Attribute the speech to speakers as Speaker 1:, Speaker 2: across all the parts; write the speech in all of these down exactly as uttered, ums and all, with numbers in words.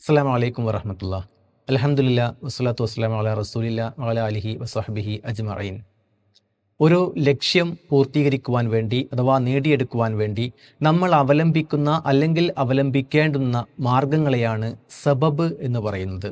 Speaker 1: അസ്സലാമു അലൈക്കും വറഹ്മത്തുള്ളാഹി. അൽഹംദുലില്ലാ വസ്സലാത്തു വസ്സലാമു അലാ റസൂലില്ലാ വഅലാ ആലിഹി വസഹ്ബിഹി അജ്മഈൻ. ഒരു ലക്ഷ്യം പൂർത്തീകരിക്കുവാൻ വേണ്ടി അഥവാ നേടിയെടുക്കുവാൻ വേണ്ടി നമ്മൾ അവലംബിക്കുന്ന അല്ലെങ്കിൽ അവലംബിക്കേണ്ടുന്ന മാർഗങ്ങളെയാണ് സബബ് എന്ന് പറയുന്നത്.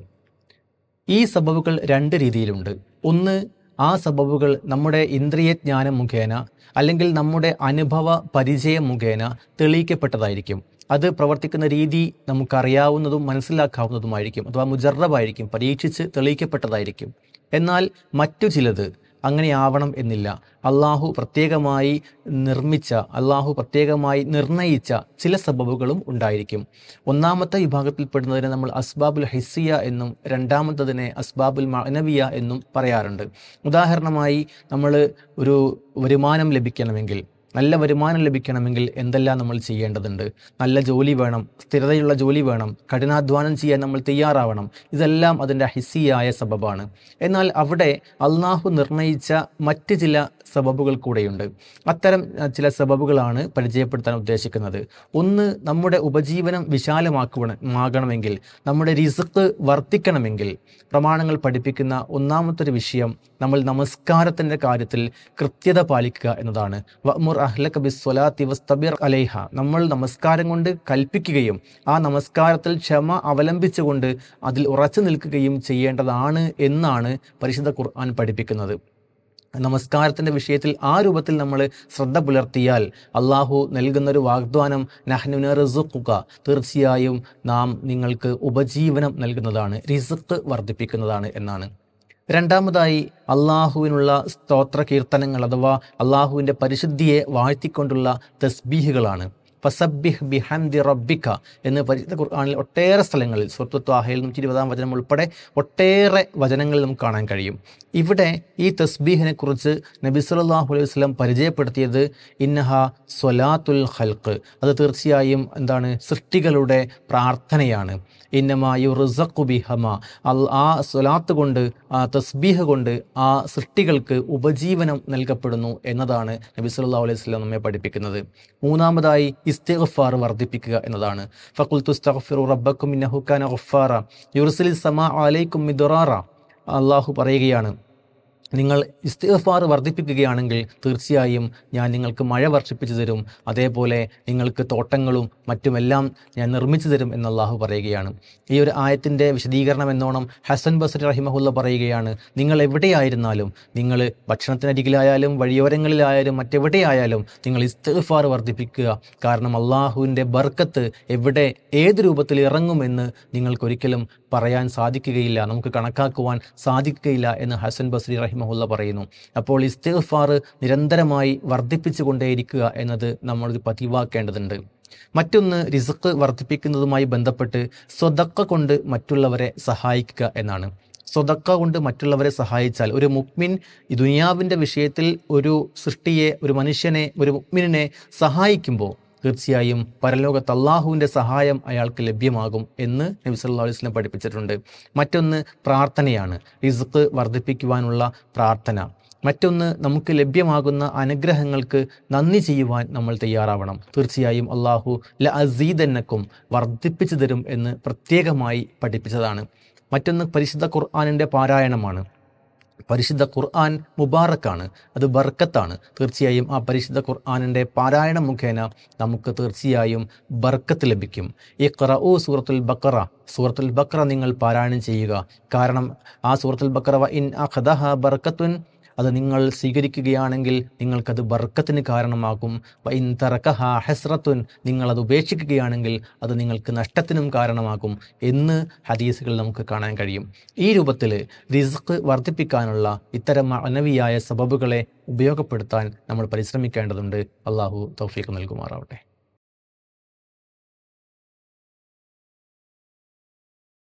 Speaker 1: ഈ സബബുകൾ രണ്ട് രീതിയിലുണ്ട്. ഒന്ന്, ആ സബബുകൾ നമ്മുടെ ഇന്ദ്രിയജ്ഞാനം മുഖേന അല്ലെങ്കിൽ നമ്മുടെ അനുഭവ പരിചയം മുഖേന തെളിയിക്കപ്പെട്ടതായിരിക്കും. അത് പ്രവർത്തിക്കുന്ന രീതി നമുക്കറിയാവുന്നതും മനസ്സിലാക്കാവുന്നതുമായിരിക്കും, അഥവാ മുജറബായിരിക്കും, പരീക്ഷിച്ച് തെളിയിക്കപ്പെട്ടതായിരിക്കും. എന്നാൽ മറ്റു ചിലത് അങ്ങനെയാവണം എന്നില്ല. അള്ളാഹു പ്രത്യേകമായി നിർമ്മിച്ച, അള്ളാഹു പ്രത്യേകമായി നിർണയിച്ച ചില സബബുകളും ഉണ്ടായിരിക്കും. ഒന്നാമത്തെ വിഭാഗത്തിൽപ്പെടുന്നതിനെ നമ്മൾ അസ്ബാബുൽ ഹിസ്സിയ എന്നും രണ്ടാമത്തതിനെ അസ്ബാബുൽ മഅനവിയ എന്നും പറയാറുണ്ട്. ഉദാഹരണമായി, നമ്മൾ ഒരു വരുമാനം ലഭിക്കണമെങ്കിൽ, നല്ല വരുമാനം ലഭിക്കണമെങ്കിൽ എന്തെല്ലാം നമ്മൾ ചെയ്യേണ്ടതുണ്ട്? നല്ല ജോലി വേണം, സ്ഥിരതയുള്ള ജോലി വേണം, കഠിനാധ്വാനം ചെയ്യാൻ നമ്മൾ തയ്യാറാവണം. ഇതെല്ലാം അതിൻ്റെ ഹിസ്സിയായ സബബാണ്. എന്നാൽ അവിടെ അള്ളാഹു നിർണയിച്ച മറ്റ് ചില സബബുകൾ കൂടെയുണ്ട്. അത്തരം ചില സബബുകളാണ് പരിചയപ്പെടുത്താൻ ഉദ്ദേശിക്കുന്നത്. ഒന്ന്, നമ്മുടെ ഉപജീവനം വിശാലമാക്കുവാനാകണമെങ്കിൽ, നമ്മുടെ റിസ്ക് വർദ്ധിക്കണമെങ്കിൽ പ്രമാണങ്ങൾ പഠിപ്പിക്കുന്ന ഒന്നാമത്തൊരു വിഷയം നമ്മൾ നമസ്കാരത്തിൻ്റെ കാര്യത്തിൽ കൃത്യത പാലിക്കുക എന്നതാണ്. വഅ്മുർ അഹ്ലക ബിസ്സലാത്തി വസ്തബിർ അലൈഹ. നമ്മൾ നമസ്കാരം കൊണ്ട് കൽപ്പിക്കുകയും ആ നമസ്കാരത്തിൽ ക്ഷമ അവലംബിച്ചുകൊണ്ട് അതിൽ ഉറച്ചു നിൽക്കുകയും ചെയ്യേണ്ടതാണ് എന്നാണ് പരിശുദ്ധ ഖുർആൻ പഠിപ്പിക്കുന്നത്. നമസ്കാരത്തിൻ്റെ വിഷയത്തിൽ ആ രൂപത്തിൽ നമ്മൾ ശ്രദ്ധ പുലർത്തിയാൽ അള്ളാഹു നൽകുന്നൊരു വാഗ്ദാനം, നഹ്നു നർസുഖുക, തീർച്ചയായും നാം നിങ്ങൾക്ക് ഉപജീവനം നൽകുന്നതാണ്, റിസ്ക് വർദ്ധിപ്പിക്കുന്നതാണ് എന്നാണ്. രണ്ടാമതായി, അള്ളാഹുവിനുള്ള സ്തോത്ര കീർത്തനങ്ങൾ അഥവാ അള്ളാഹുവിൻ്റെ പരിശുദ്ധിയെ വാഴ്ത്തിക്കൊണ്ടുള്ള തസ്ബീഹുകളാണ്. ഫസബ്ബിഹ് ബിഹംദി റബ്ബിക എന്ന് പരിശുദ്ധ ഖുർആനിൽ ഒട്ടേറെ സ്ഥലങ്ങളിൽ, സൂറത്തു ത്വാഹയിൽ നൂറ്റി ഇരുപതാം വചനം ഉൾപ്പെടെ ഒട്ടേറെ വചനങ്ങളിൽ നമുക്ക് കാണാൻ കഴിയും. ഇവിടെ ഈ തസ്ബീഹിനെ കുറിച്ച് നബി സല്ലല്ലാഹു അലൈഹി വസല്ലം പരിചയപ്പെടുത്തിയത് ഇന്നഹ സ്വലാത്തുൽ ഖൽഖ്, അത് തീർച്ചയായും എന്താണ്? സൃഷ്ടികളുടെ പ്രാർത്ഥനയാണ്. ഇന്നമാ യുർസഖു ബിഹമ, ആ സ്വലാത്ത് കൊണ്ട്, ആ തസ്ബീഹ് കൊണ്ട് ആ സൃഷ്ടികൾക്ക് ഉപജീവനം നൽകപ്പെടുന്നു എന്നതാണ് നബി സല്ലല്ലാഹു അലൈഹി വസല്ലം നമ്മെ പഠിപ്പിക്കുന്നത്. മൂന്നാമതായി, ഇസ്തിഗ്ഫാർ വർദ്ധിപ്പിക്കുക എന്നതാണ്. ഫഖുൽതു ഇസ്തഗ്ഫിറു റബ്ബക്കും ഇന്നഹു കാന ഗഫാറ യുർസിലിസ് സമാഅ അലൈക്കും മിദ്റാറ. അള്ളാഹു പറയുകയാണ്, നിങ്ങൾ ഇസ്തിഗ്ഫാർ വർദ്ധിപ്പിക്കുകയാണെങ്കിൽ തീർച്ചയായും ഞാൻ നിങ്ങൾക്ക് മഴ വർഷിപ്പിച്ചു തരും, അതേപോലെ നിങ്ങൾക്ക് തോട്ടങ്ങളും മറ്റുമെല്ലാം ഞാൻ നിർമ്മിച്ചു തരും എന്ന് അള്ളാഹു പറയുകയാണ്. ഈ ഒരു ആയത്തിൻ്റെ വിശദീകരണം എന്നോണം ഹസൻ ബസ്രി റഹിമഹുല്ല പറയുകയാണ്, നിങ്ങൾ എവിടെയായിരുന്നാലും, നിങ്ങൾ ഭക്ഷണത്തിനരികിലായാലും വഴിയോരങ്ങളിലായാലും മറ്റെവിടെയായാലും നിങ്ങൾ ഇസ്തിഗ്ഫാർ വർദ്ധിപ്പിക്കുക. കാരണം അള്ളാഹുവിൻ്റെ ബർക്കത്ത് എവിടെ ഏത് രൂപത്തിൽ ഇറങ്ങുമെന്ന് നിങ്ങൾക്കൊരിക്കലും പറയാൻ സാധിക്കുകയില്ല, നമുക്ക് കണക്കാക്കുവാൻ സാധിക്കുകയില്ല എന്ന് ഹസൻ ബസ്രി റഹിമഹുല്ല പറയുന്നു. അപ്പോൾ ഇസ്തിഗ്ഫാർ നിരന്തരമായി വർദ്ധിപ്പിച്ചു കൊണ്ടേയിരിക്കുക എന്നത് നമ്മൾ പതിവാക്കേണ്ടതുണ്ട്. മറ്റൊന്ന്, റിസ്ക് വർദ്ധിപ്പിക്കുന്നതുമായി ബന്ധപ്പെട്ട് സ്വതക്ക കൊണ്ട് മറ്റുള്ളവരെ സഹായിക്കുക എന്നാണ്. സ്വതക്ക കൊണ്ട് മറ്റുള്ളവരെ സഹായിച്ചാൽ, ഒരു മുഅ്മിൻ ഈ ദുനിയാവിൻ്റെ വിഷയത്തിൽ ഒരു സൃഷ്ടിയെ, ഒരു മനുഷ്യനെ, ഒരു മുഅ്മിനെ സഹായിക്കുമ്പോൾ തീർച്ചയായും പരലോകത്ത് അള്ളാഹുവിൻ്റെ സഹായം അയാൾക്ക് ലഭ്യമാകും എന്ന് നബി സല്ലല്ലാഹു അലൈഹി വസല്ലം പഠിപ്പിച്ചിട്ടുണ്ട്. മറ്റൊന്ന് പ്രാർത്ഥനയാണ്, റിസ്ക് വർദ്ധിപ്പിക്കുവാനുള്ള പ്രാർത്ഥന. മറ്റൊന്ന്, നമുക്ക് ലഭ്യമാകുന്ന അനുഗ്രഹങ്ങൾക്ക് നന്ദി ചെയ്യുവാൻ നമ്മൾ തയ്യാറാവണം. തീർച്ചയായും അള്ളാഹു ല അസീദന്നക്കും, വർദ്ധിപ്പിച്ചു തരും എന്ന് പ്രത്യേകമായി പഠിപ്പിച്ചതാണ്. മറ്റൊന്ന്, പരിശുദ്ധ ഖുർആനിൻ്റെ പാരായണമാണ്. പരിശുദ്ധ ഖുർആൻ മുബാറക്കാണ്, അത് ബർക്കത്താണ്. തീർച്ചയായും ആ പരിശുദ്ധ ഖുർആനിൻ്റെ പാരായണം മുഖേന നമുക്ക് തീർച്ചയായും ബർക്കത്ത് ലഭിക്കും. ഇഖ്റഊ സൂറത്തുൽ ബഖറ, സൂറത്തുൽ ബഖറ നിങ്ങൾ പാരായണം ചെയ്യുക. കാരണം ആ സൂറത്തുൽ ബഖറ വ ഇൻ അഖദഹ ബർക്കത്തുൻ, അത് നിങ്ങൾ സ്വീകരിക്കുകയാണെങ്കിൽ നിങ്ങൾക്കത് ബർക്കത്തിന് കാരണമാകും. വ ഇൻ തറകഹ ഹസ്രത്തുൻ, നിങ്ങളത് ഉപേക്ഷിക്കുകയാണെങ്കിൽ അത് നിങ്ങൾക്ക് നഷ്ടത്തിനും കാരണമാകും എന്ന് ഹദീസുകൾ നമുക്ക് കാണാൻ കഴിയും. ഈ രൂപത്തിൽ റിസ്ക് വർദ്ധിപ്പിക്കാനുള്ള ഇത്തരം മഅനവിയായ സബബുകളെ ഉപയോഗപ്പെടുത്താൻ നമ്മൾ പരിശ്രമിക്കേണ്ടതുണ്ട്. അള്ളാഹു തൗഫീഖ് നൽകുമാറാവട്ടെ.